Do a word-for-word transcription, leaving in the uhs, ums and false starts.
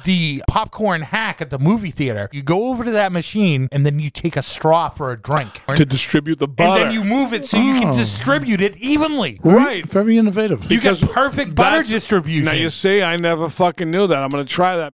the popcorn hack at the movie theater. You go over to that machine, and then you take a straw for a drink. To distribute the butter. And then you move it so you can Oh. distribute it evenly. Right. Very innovative. You get perfect butter that's- distribution. Now you see, I never fucking knew that. I'm going to try that.